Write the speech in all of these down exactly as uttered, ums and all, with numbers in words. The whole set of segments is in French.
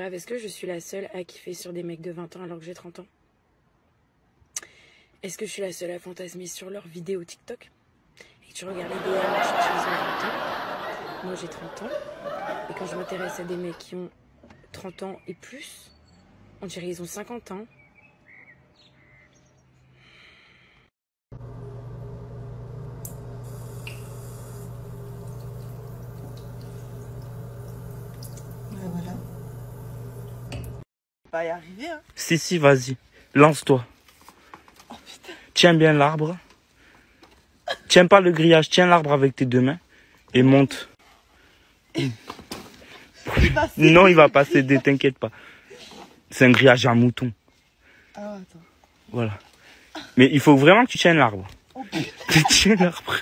grave, est-ce que je suis la seule à kiffer sur des mecs de vingt ans alors que j'ai trente ans? Est-ce que je suis la seule à fantasmer sur leurs vidéos TikTok? Et que tu regardes les D M, je cherche ils ont vingt ans. Moi j'ai trente ans. Et quand je m'intéresse à des mecs qui ont trente ans et plus, on dirait qu'ils ont cinquante ans. Voilà. Pas y arriver, hein. Si, si, vas-y. Lance-toi. Oh putain. Tiens bien l'arbre. Tiens pas le grillage, tiens l'arbre avec tes deux mains. Et monte. Il va Non, il va pas céder, t'inquiète pas. C'est un grillage à mouton. Ah, attends. Voilà. Mais il faut vraiment que tu tiennes l'arbre. Oh putain. Tu tiens l'arbre.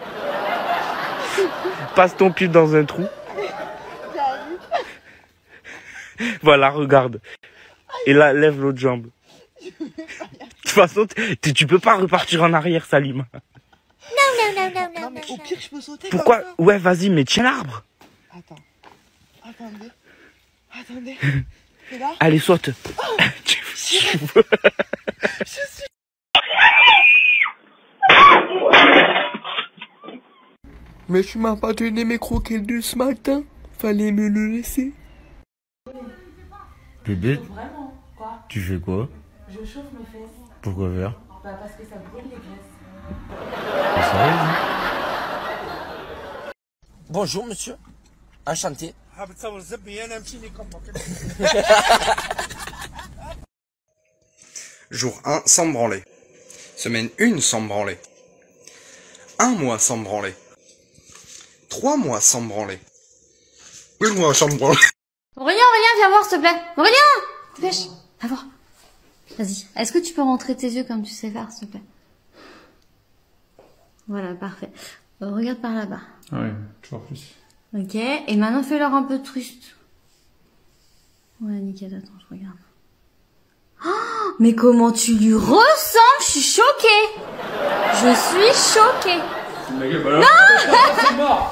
Passe ton pied dans un trou. Voilà, regarde. Et là, lève l'autre jambe. De toute façon, tu peux pas repartir en arrière, Salima. Non, non, non, non, non. Non, mais au pire, je peux sauter. Pourquoi? Comme ça. Ouais, vas-y, mais tiens l'arbre. Attends. Attendez. Attendez. Et là? Allez, saute. Oh, tu, je tu veux... je suis... Mais tu m'as pas donné mes croquettes de ce matin. Fallait me le laisser. Bébé, Vraiment, quoi? tu fais quoi? Je chauffe mes fesses. Pourquoi faire? Bah parce que ça brûle les graisses. C'est sérieux? Bonjour monsieur, enchanté. Jour un, sans me branler. Semaine un, sans me branler. Un mois sans me branler. Trois mois sans me branler. Deux mois sans me branler. Aurélien, Aurélien, viens voir, s'il te plaît. Aurélien! Dépêche, viens voir. Vas-y. Est-ce que tu peux rentrer tes yeux comme tu sais faire, s'il te plaît? Voilà, parfait. Euh, regarde par là-bas. Ouais, toujours plus. Ok, et maintenant fais-leur un peu triste. Ouais, nickel, attends, je regarde. Oh, mais comment tu lui ressembles? Je suis choquée. Je suis choquée. Non. C'est mort.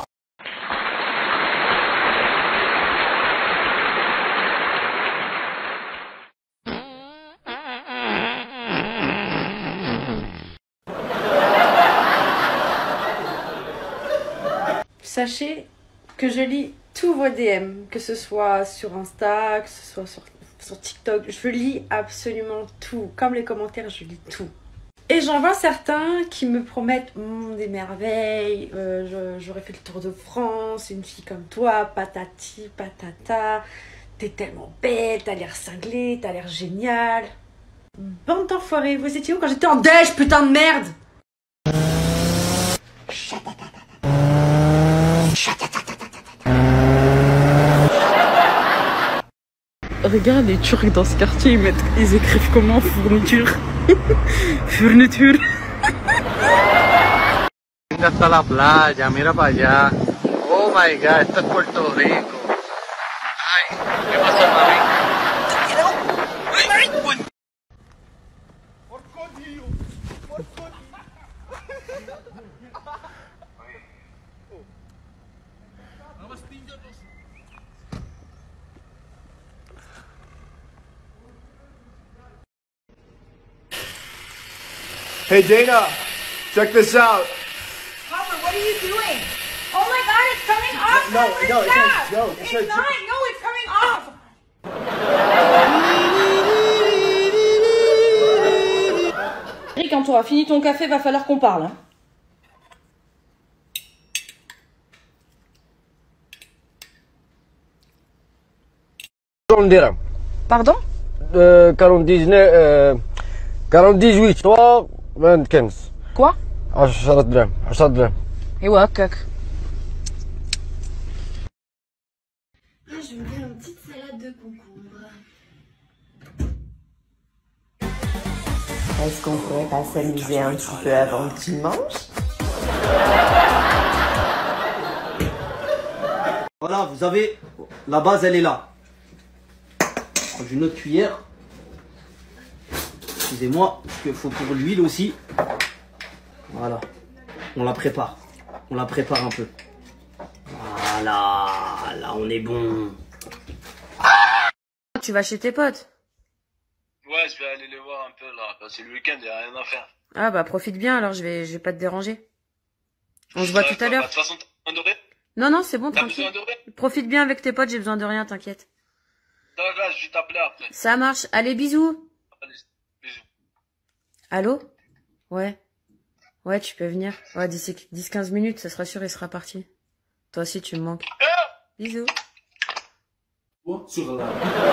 Sachez que je lis tous vos D M, que ce soit sur Insta, que ce soit sur, sur TikTok. Je lis absolument tout. Comme les commentaires, je lis tout. Et j'en vois certains qui me promettent mm, des merveilles, euh, j'aurais fait le tour de France, une fille comme toi, patati, patata, t'es tellement belle, t'as l'air cinglée, t'as l'air génial. Bande d'enfoirés, vous étiez où quand j'étais en déj, putain de merde? Regarde les Turcs dans ce quartier, ils, mettent, ils écrivent comment? Fourniture. Fourniture. Hasta la playa, mira para allá. Oh my god, esto es Puerto Rico. Ay, ¿qué pasó, mami? Hey Dana, check this out. Papa, what are you doing? Oh my god, it's coming off! No, Papa, no, it's stop! not- no, it's it's not- not. No, it's coming off! Eric, quand tu auras fini ton café, va falloir qu'on parle. Hein. Pardon? Euh, quarante-dix-neuf, euh, quarante-dix-huit, trois, vingt-quinze. Quoi? عشرة درهم عشرة درهم. ايوا هكاك. Ah, je me fais une petite salade de concombre. Est-ce qu'on pourrait pas s'amuser un petit peu avant que tu manges? Voilà, vous avez, la base elle est là. Je prends une autre cuillère. Excusez-moi, parce qu'il faut pour l'huile aussi. Voilà, on la prépare. On la prépare un peu. Voilà, là on est bon. tu vas chez tes potes? Ouais, je vais aller les voir un peu là, parce que le week-end, il n'y a rien à faire. Ah bah profite bien, alors je vais, je vais pas te déranger. On se voit tout à l'heure. De toute façon, t'as besoin de rien? Non, non, c'est bon, T'as tranquille. besoin de rien? Profite bien avec tes potes, j'ai besoin de rien, t'inquiète. D'accord, je vais t'appeler après. Ça marche. Allez, bisous. Allez, bisous. Allô? Ouais. Ouais, tu peux venir. Ouais, d'ici dix quinze minutes, ça sera sûr, il sera parti. Toi aussi, tu me manques. Bisous. Sur la...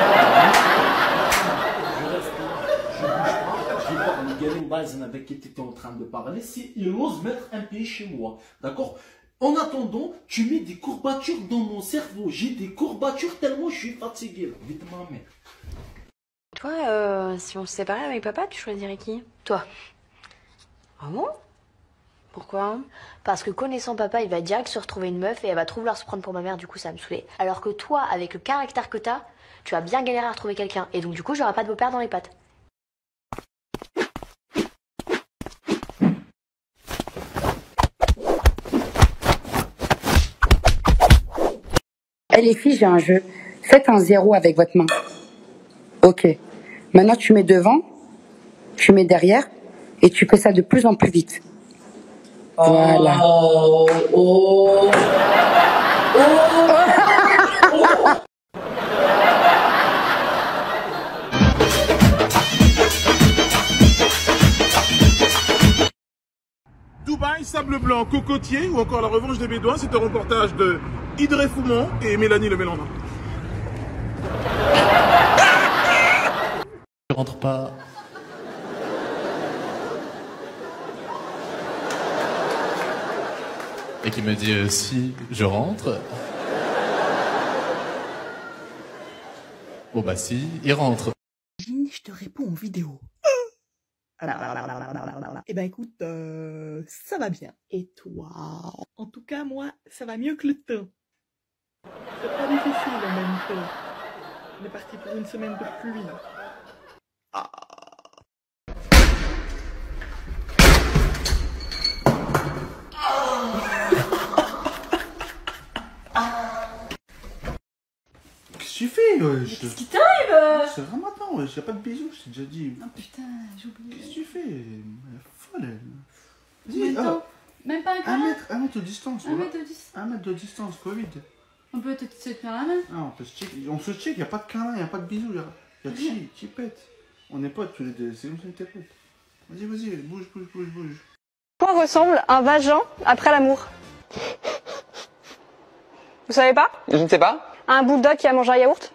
Je reste là, je bouge pas, je vais voir le Galen Bison avec qui tu étais en train de parler, si il ose mettre un pied chez moi. D'accord? En attendant, tu mets des courbatures dans mon cerveau. J'ai des courbatures tellement je suis fatigué. Là. Vite ma mère. Toi, euh, si on se séparait avec papa, tu choisirais qui? Toi. Ah bon? Pourquoi? Parce que connaissant papa, il va direct se retrouver une meuf et elle va trop vouloir se prendre pour ma mère, du coup ça va me saouler. Alors que toi, avec le caractère que t'as, tu vas bien galérer à retrouver quelqu'un. Et donc du coup, j'aurai pas de beau-père dans les pattes. Eh hey, les filles, j'ai un jeu. Faites un zéro avec votre main. Ok. Maintenant, tu mets devant, tu mets derrière, et tu fais ça de plus en plus vite. Voilà. Oh, oh, oh. Dubaï, sable blanc, cocotier ou encore la revanche des Bédouins, c'est un reportage de Idré Foumont et Mélanie Le Mélandin. Je rentre pas. Et qui me dit euh, si je rentre. Bon bah si, il rentre. Je te réponds en vidéo. Eh ben écoute, euh, ça va bien. Et toi? En tout cas, moi, ça va mieux que le temps. C'est pas difficile en même temps. On est parti pour une semaine de pluie. Ah. Qu'est-ce que tu fais, wesh? Qu'est-ce qui t'arrive? C'est Ramadan, wesh, y'a pas de bisous, je t'ai déjà dit. Oh putain, j'ai oublié. Qu'est-ce que tu fais? Elle est folle, elle. Vas-y, oh. Même pas un câlin? Un mètre, un mètre de distance. Un mètre de distance. Un mètre de distance, Covid. On peut te, te tenir la main? Ah, on peut se check, on se check, y'a pas de câlin, y'a pas de bisous, y'a y a chi, chipette. On est potes tous les deux, c'est comme ça que t'es potes. Vas-y, vas-y, bouge, bouge, bouge, bouge. Quoi ressemble un vagin après l'amour? Vous savez pas? Je ne sais pas. Un bulldog qui a mangé un yaourt?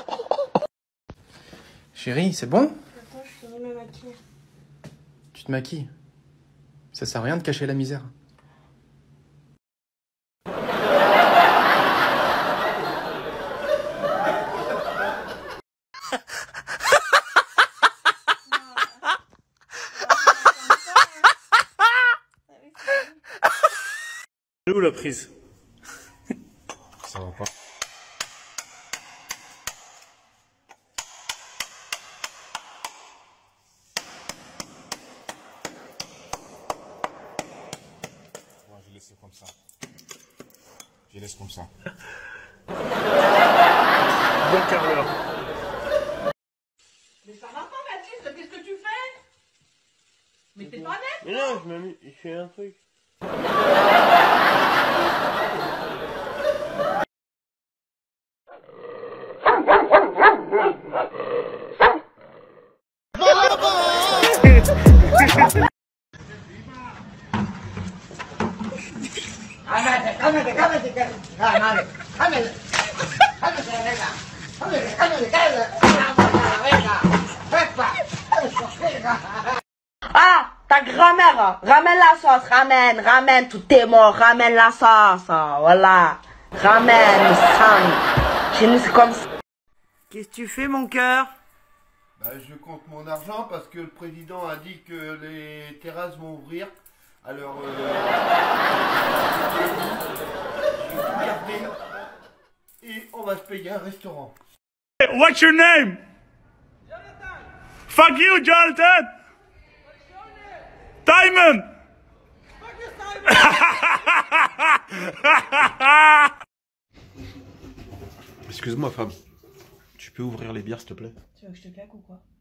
Chérie, c'est bon? Attends, je finis me maquiller. Tu te maquilles. Ça sert à rien de cacher la misère. Où la prise? Ça va pas. Ouais, je laisse comme ça. Je laisse comme ça. Bon carreur. Mais ça va pas, Mathilde, qu'est-ce que tu fais? Mais t'es pas net? Mais non, je m'ai mis, je fais un truc. Ah, ta grand-mère, ramène la sauce, ramène, ramène, tout est mort, ramène la sauce, voilà, ramène le sang, chez nous c'est comme ça. Qu'est-ce que tu fais, mon cœur? Bah, je compte mon argent parce que le président a dit que les terrasses vont ouvrir. Alors, euh, je vais tout garder et on va se payer un restaurant. What's your name? Jonathan. Fuck you, Jonathan. Diamond. Excuse-moi, femme. Tu peux ouvrir les bières, s'il te plaît? Tu veux que je te claque ou quoi?